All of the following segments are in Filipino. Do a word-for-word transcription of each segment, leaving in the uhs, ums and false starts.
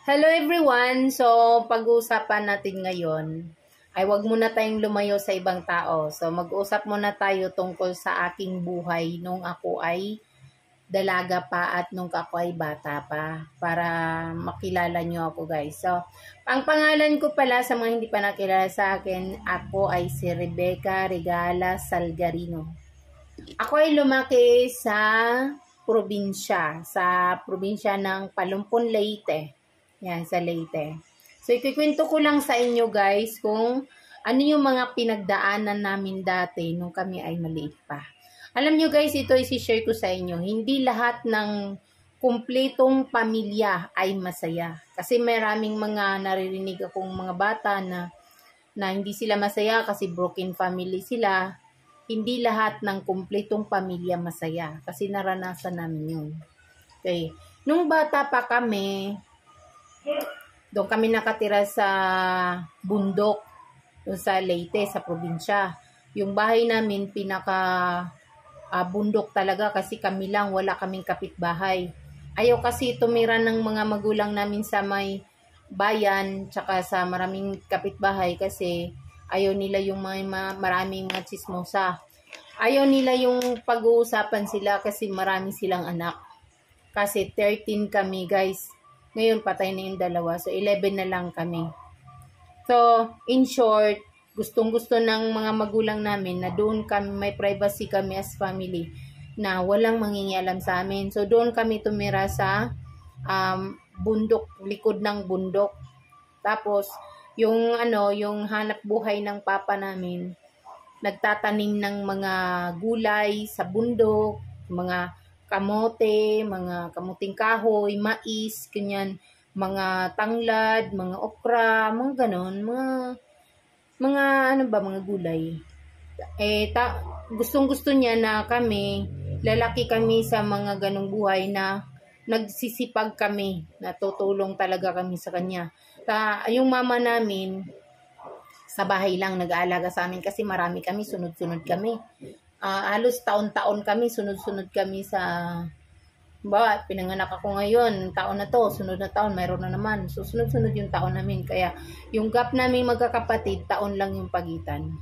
Hello everyone! So, pag-uusapan natin ngayon ay wag muna tayong lumayo sa ibang tao. So, mag-usap muna tayo tungkol sa aking buhay nung ako ay dalaga pa at nung ako ay bata pa para makilala nyo ako guys. So, ang pangalan ko pala sa mga hindi pa nakilala sa akin, ako ay si Rebecca Regala Salgarino. Ako ay lumaki sa probinsya, sa probinsya ng Palumpon, Leyte. Yan, sa Leyte. So, ikikwento ko lang sa inyo guys kung ano yung mga pinagdaanan namin dati nung kami ay maliit pa. Alam nyo guys, ito isi-share ko sa inyo. Hindi lahat ng kumpletong pamilya ay masaya. Kasi maraming mga naririnig akong mga bata na, na hindi sila masaya kasi broken family sila. Hindi lahat ng kumpletong pamilya masaya. Kasi naranasan namin yun. Okay. Nung bata pa kami, doon kami nakatira sa bundok, doon sa Leyte, sa probinsya. Yung bahay namin, pinaka uh, bundok talaga kasi kami lang, wala kaming kapitbahay. Ayaw kasi tumira ng mga magulang namin sa may bayan, tsaka sa maraming kapitbahay kasi ayaw nila yung mga maraming mga chismosa. Ayaw nila yung pag-uusapan sila kasi marami silang anak. Kasi thirteen kami guys. Ngayon, patay na yung dalawa. So, eleven na lang kami. So, in short, gustong-gusto ng mga magulang namin na doon kami, may privacy kami as family na walang mangingialam sa amin. So, doon kami tumira sa um, bundok, likod ng bundok. Tapos, yung ano, yung hanap buhay ng papa namin, nagtatanim ng mga gulay sa bundok, mga kamote, mga kamuting kahoy, mais, ganyan, mga tanglad, mga okra, mga ganon, mga, mga ano ba, mga gulay. Eh, ta, gustong-gusto niya na kami, lalaki kami sa mga ganong buhay na nagsisipag kami, natutulong talaga kami sa kanya. Ta, yung mama namin, sa bahay lang nag-aalaga sa amin kasi marami kami, sunod-sunod kami. Uh, halos taon-taon kami, sunod-sunod kami sa, ba, pinanganak ako ngayon, taon na to, sunod na taon, mayroon na naman. So, sunod-sunod yung taon namin. Kaya, yung gap namin magkakapatid, taon lang yung pagitan.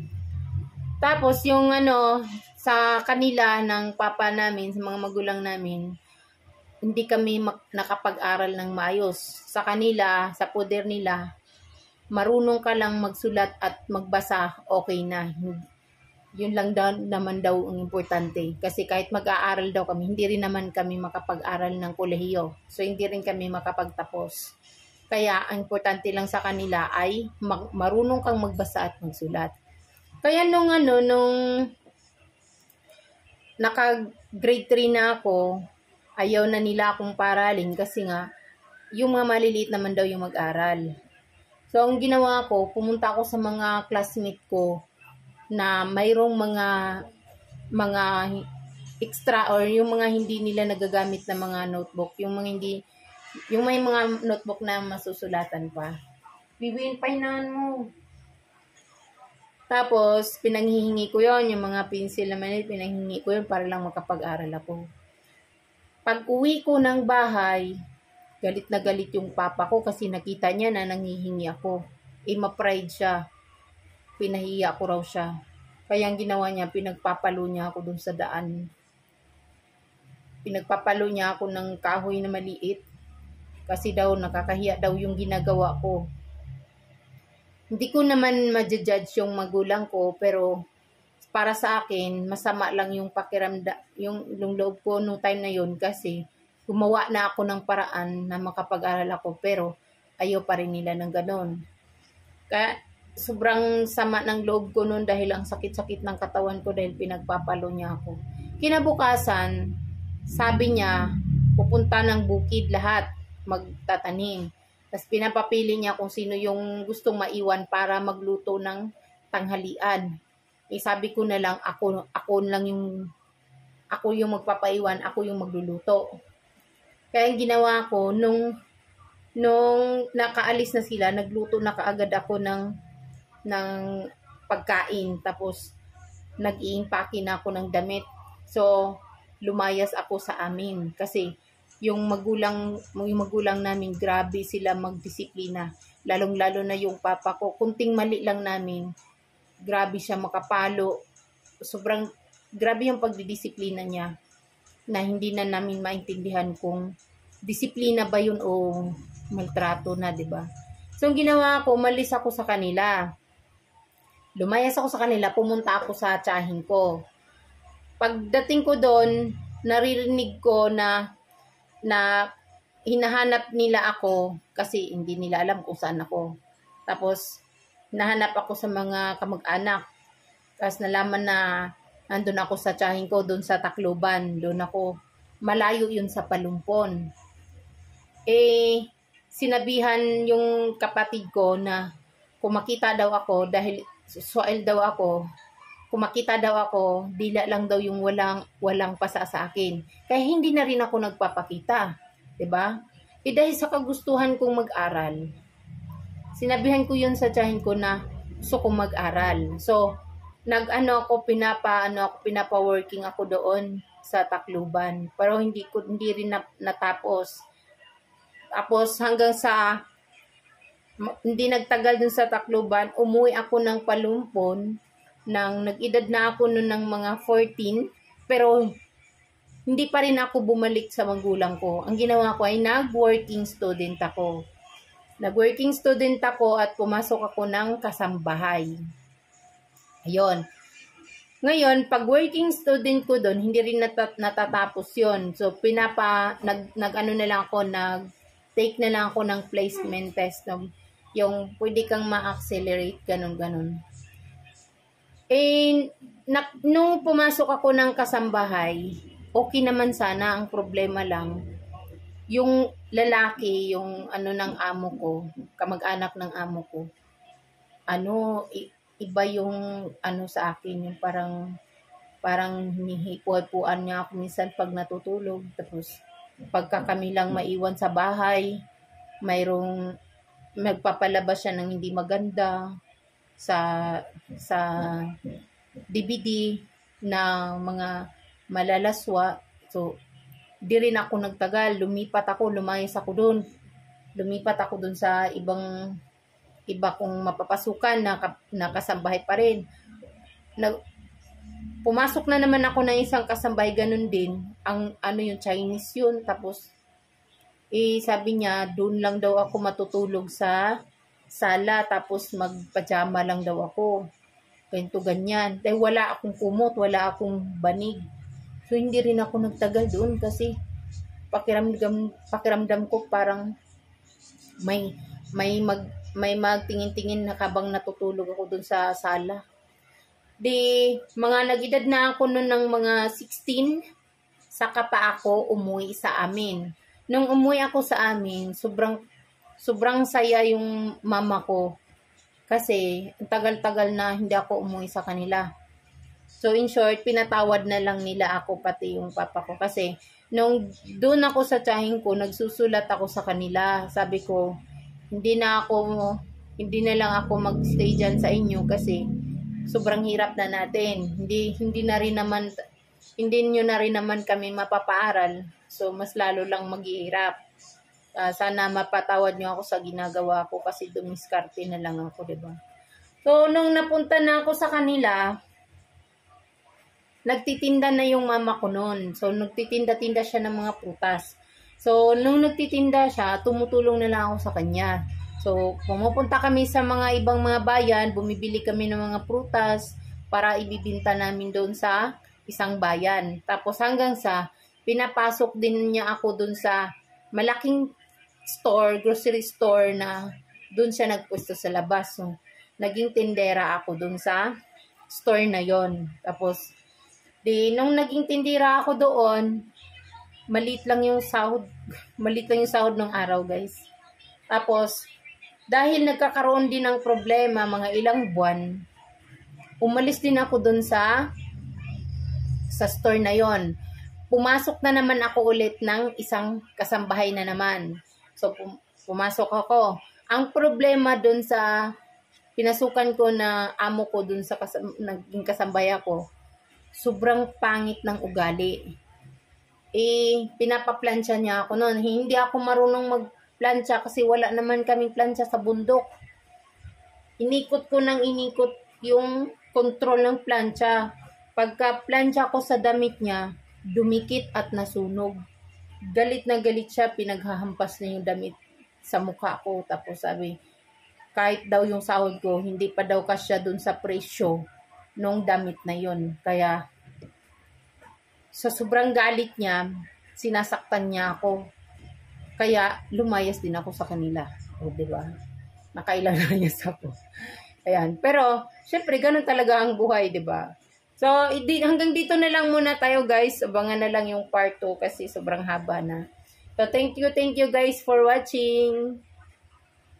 Tapos, yung ano, sa kanila ng papa namin, sa mga magulang namin, hindi kami nakapag-aral ng maayos. Sa kanila, sa poder nila, marunong ka lang magsulat at magbasa, okay na. Yun lang daw, naman daw ang importante. Kasi kahit mag-aaral daw kami, hindi rin naman kami makapag-aral ng kolehiyo. So, hindi rin kami makapagtapos. Kaya, ang importante lang sa kanila ay mag- marunong kang magbasa at magsulat. Kaya nung ano, nung naka-grade three na ako, ayaw na nila akong paralin kasi nga, yung mga maliliit naman daw yung mag-aral. So, ang ginawa ko, pumunta ako sa mga classmate ko na mayroong mga mga extra or yung mga hindi nila nagagamit na mga notebook, yung mga hindi, yung may mga notebook na masusulatan pa. Bibiin painan mo. Tapos, pinanghihingi ko yon yung mga pencil na maliit, pinanghihingi ko yon para lang makapag-aral ako. Pag uwi ko ng bahay, galit na galit yung papa ko kasi nakita niya na nanghihingi ako. Eh, ma-pride siya. Pinahiya ko raw siya. Kaya ang ginawa niya, pinagpapalo niya ako dun sa daan. Pinagpapalo niya ako ng kahoy na maliit. Kasi daw, nakakahiya daw yung ginagawa ko. Hindi ko naman ma-judge yung magulang ko, pero para sa akin, masama lang yung pakiramda, yung, yung loob ko no time na yun kasi gumawa na ako ng paraan na makapag-aral ako, pero ayaw pa rin nila ng ganon. Kaya, sobrang sama ng loob ko noon dahil ang sakit-sakit ng katawan ko dahil pinagpapalo niya ako. Kinabukasan, sabi niya, pupunta ng bukid lahat, magtatanim. Tapos pinapapili niya kung sino yung gustong maiwan para magluto ng tanghalian. Eh sabi ko na lang, ako, ako lang yung, ako yung magpapaiwan, ako yung magluluto. Kaya yung ginawa ko, nung, nung nakaalis na sila, nagluto na kaagad ako ng ng pagkain, tapos nag-iimpake na ako ng damit. So, lumayas ako sa amin kasi yung magulang, yung magulang namin, grabe sila magdisiplina. Lalong-lalo na yung papa ko, kunting mali lang namin, grabe siya makapalo. Sobrang grabe yung pagdidisiplina niya na hindi na namin maintindihan kung disiplina ba yun o maltrato na, 'di ba? So, ang ginawa ko, umalis ako sa kanila. Lumayas ako sa kanila, pumunta ako sa tiyahin ko. Pagdating ko doon, naririnig ko na na hinahanap nila ako kasi hindi nila alam kung saan ako. Tapos, nahanap ako sa mga kamag-anak. Tapos nalaman na nandun ako sa tiyahin ko, doon sa Tacloban. Doon ako, malayo yun sa Palumpon. Eh, sinabihan yung kapatid ko na kung makita daw ako, dahil soil daw ako, kung makita daw ako, dila lang daw yung walang, walang pasa sa akin. Kaya hindi na rin ako nagpapakita. 'Di ba? Eh dahil sa kagustuhan kong mag-aral, sinabihan ko yun sa tiyahin ko na gusto kong mag-aral. So, nag-ano ako, pinapa, ano ako, pinapa-working ako doon sa Tacloban. Pero hindi ko, hindi rin na, natapos. Tapos hanggang sa, hindi nagtagal dun sa Tacloban, umuwi ako ng Palumpon, nang nag-edad na ako noon ng mga fourteen, pero hindi pa rin ako bumalik sa magulang ko. Ang ginawa ko ay nag-working student ako. Nag-working student ako at pumasok ako ng kasambahay. Ayun. Ngayon, pag working student ko doon, hindi rin natat natatapos yon. So, pinapa, nag, nag ano na lang ako, nag take na lang ako ng placement test. No? Yung pwede kang ma-accelerate, ganun-ganun. Eh, na, nung pumasok ako ng kasambahay, okay naman sana. Ang problema lang, yung lalaki, yung ano ng amo ko, kamag-anak ng amo ko, ano, iba yung ano sa akin, yung parang, parang hinihipuan niya ako minsan pag natutulog. Tapos, pagka kami lang maiwan sa bahay, mayroong, magpapalabas siya ng hindi maganda, sa sa D V D na mga malalaswa. So, di rin ako nagtagal. Lumipat ako, lumayas ako doon. Lumipat ako doon sa ibang iba kong mapapasukan na, na kasambahay pa rin. Na, pumasok na naman ako ng isang kasambahay, ganun din. Ang ano yung Chinese yun. Tapos, eh, sabi niya, doon lang daw ako matutulog sa sala, tapos magpajama lang daw ako. Ganito, ganyan. Dahil wala akong kumot, wala akong banig. So, hindi rin ako nagtagal doon kasi pakiramdam, pakiramdam ko parang may, may mag, may magtingin-tingin na kabang natutulog ako doon sa sala. Di, mga nag-edad na ako noon ng mga sixteen, saka pa ako umuwi sa amin. Nung umuwi ako sa amin, sobrang sobrang saya yung mama ko. Kasi, tagal-tagal na hindi ako umuwi sa kanila. So, in short, pinatawad na lang nila ako, pati yung papa ko. Kasi, nung doon ako sa tiyahin ko, nagsusulat ako sa kanila. Sabi ko, hindi na ako, hindi na lang ako magstay dyan sa inyo kasi sobrang hirap na natin. Hindi, hindi na rin naman, hindi nyo na rin naman kami mapapaaral. So, mas lalo lang maghihirap. Uh, sana mapatawad nyo ako sa ginagawa ko kasi dumiskarte na lang ako, diba? So, nung napunta na ako sa kanila, nagtitinda na yung mama ko noon. So, nagtitinda-tinda siya ng mga prutas. So, nung nagtitinda siya, tumutulong na lang ako sa kanya. So, pumupunta kami sa mga ibang mga bayan, bumibili kami ng mga prutas para ibibinta namin doon sa isang bayan. Tapos hanggang sa, pinapasok din niya ako doon sa malaking store, grocery store na doon siya nagpwesto sa labas. So, naging tindera ako doon sa store na yon. Tapos, di, nung naging tindera ako doon, maliit lang yung sahod, maliit lang yung sahod ng araw, guys. Tapos, dahil nagkakaroon din ng problema, mga ilang buwan, umalis din ako doon sa sa store na yon. Pumasok na naman ako ulit ng isang kasambahay na naman. So, pumasok ako. Ang problema dun sa pinasukan ko na amo ko dun sa kasam, naging kasambay ako, sobrang pangit ng ugali. eh, pinapaplansya niya ako noon. Hindi ako marunong magplansya kasi wala naman kaming plansya sa bundok. Inikot ko ng inikot yung control ng plansya. Pagka plansya ko sa damit niya, dumikit at nasunog. Galit na galit siya, pinaghahampas na yung damit sa mukha ko. Tapos sabi, kahit daw yung sahod ko, hindi pa daw kasya dun sa presyo nung damit na yon. Kaya, sa sobrang galit niya, sinasaktan niya ako. Kaya, lumayas din ako sa kanila. O, diba? Nakailanayas ako. Ayan. Pero, syempre, ganun talaga ang buhay, diba? So, hanggang dito na lang muna tayo, guys. Abangan na lang yung part two kasi sobrang haba na. So, thank you, thank you, guys, for watching.